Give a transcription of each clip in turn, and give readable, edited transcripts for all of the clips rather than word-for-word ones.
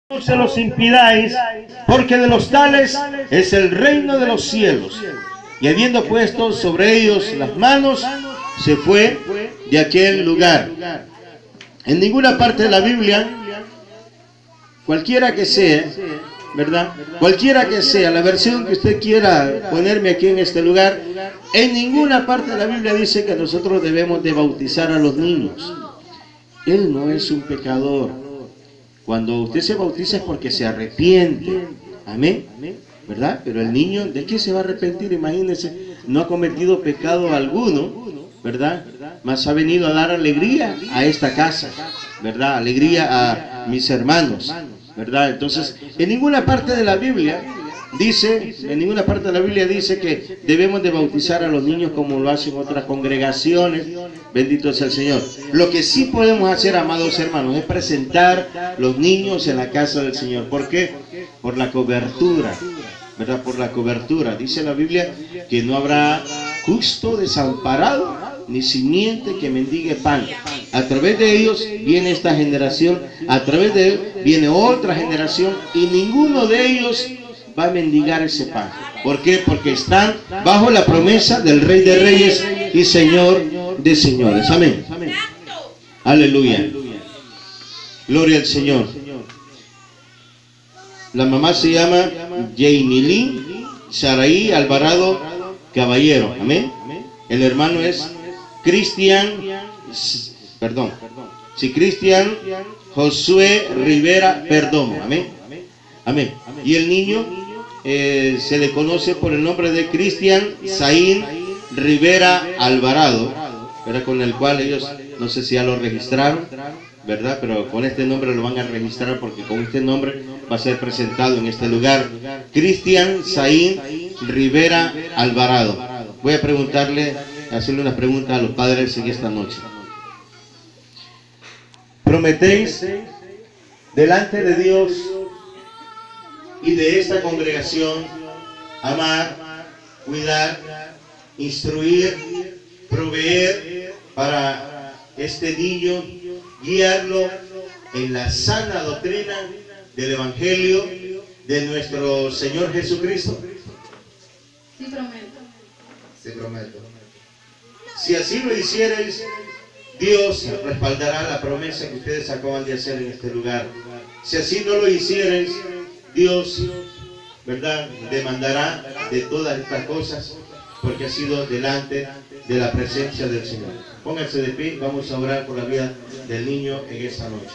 No se los impidáis, porque de los tales es el reino de los cielos. Y habiendo puesto sobre ellos las manos, se fue de aquel lugar. En ninguna parte de la Biblia, cualquiera que sea, ¿verdad? Cualquiera que sea la versión que usted quiera ponerme aquí en este lugar, en ninguna parte de la Biblia dice que nosotros debemos de bautizar a los niños. Él no es un pecador. Cuando usted se bautiza es porque se arrepiente. Amén. ¿Verdad? Pero el niño, ¿de qué se va a arrepentir? Imagínense, no ha cometido pecado alguno, ¿verdad? Mas ha venido a dar alegría a esta casa, ¿verdad? Alegría a mis hermanos, ¿verdad? Entonces, en ninguna parte de la Biblia dice, que debemos de bautizar a los niños como lo hacen otras congregaciones. Bendito sea el Señor. Lo que sí podemos hacer, amados hermanos, es presentar los niños en la casa del Señor. ¿Por qué? Por la cobertura, ¿verdad? Por la cobertura. Dice la Biblia que no habrá justo desamparado ni simiente que mendigue pan. A través de ellos viene esta generación, a través de él viene otra generación, y ninguno de ellos va a mendigar ese pan. ¿Por qué? Porque están bajo la promesa del Rey de Reyes y Señor de Señores. Amén. Aleluya. Gloria al Señor. La mamá se llama Jainilín Saraí Alvarado Caballero. Amén. El hermano es Cristian Josué Rivera Perdomo. Amén. Amén. Y el niño se le conoce por el nombre de Cristian Zain Rivera Alvarado, ¿verdad? Con el cual ellos, no sé si ya lo registraron, ¿verdad? Pero con este nombre lo van a registrar, porque con este nombre va a ser presentado en este lugar. Cristian Zain Rivera Alvarado. Voy a hacerle una pregunta a los padres en esta noche. ¿Prometéis delante de Dios y de esta congregación amar, cuidar, instruir, proveer para este niño, guiarlo en la sana doctrina del Evangelio de nuestro Señor Jesucristo? Sí, prometo. Sí, prometo. Si así lo hicierais, Dios respaldará la promesa que ustedes acaban de hacer en este lugar. Si así no lo hicierais, Dios, ¿verdad?, demandará de todas estas cosas, porque ha sido delante de la presencia del Señor. Pónganse de pie, vamos a orar por la vida del niño en esta noche.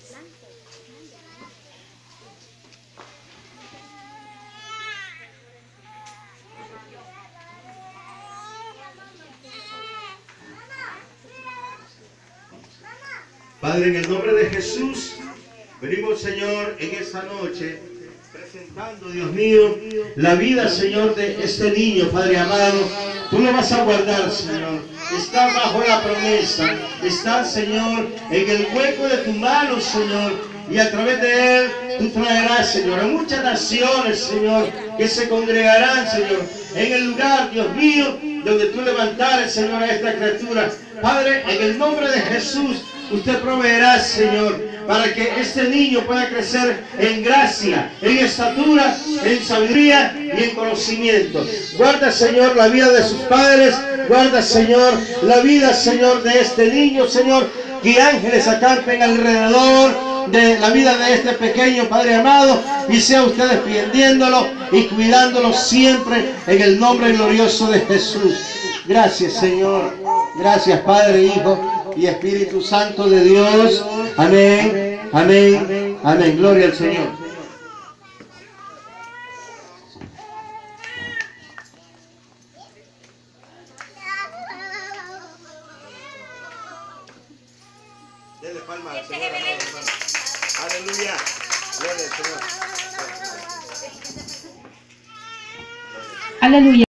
Padre, en el nombre de Jesús, venimos, Señor, en esta noche, presentando, Dios mío, la vida, Señor, de este niño, Padre amado. Tú lo vas a guardar, Señor. Está bajo la promesa. Está, Señor, en el hueco de tu mano, Señor. Y a través de él, tú traerás, Señor, a muchas naciones, Señor, que se congregarán, Señor, en el lugar, Dios mío, donde tú levantares, Señor, a esta criatura. Padre, en el nombre de Jesús, usted proveerá, Señor, para que este niño pueda crecer en gracia, en estatura, en sabiduría y en conocimiento. Guarda, Señor, la vida de sus padres. Guarda, Señor, la vida, Señor, de este niño, Señor. Que ángeles acampen alrededor de la vida de este pequeño, Padre amado, y sea usted defendiéndolo y cuidándolo siempre en el nombre glorioso de Jesús. Gracias, Señor. Gracias, Padre, Hijo y Espíritu Santo de Dios. Amén, amén, amén. Gloria al Señor. Denle palma al Señor, amado hermano. Aleluya. Gloria al Señor. Aleluya.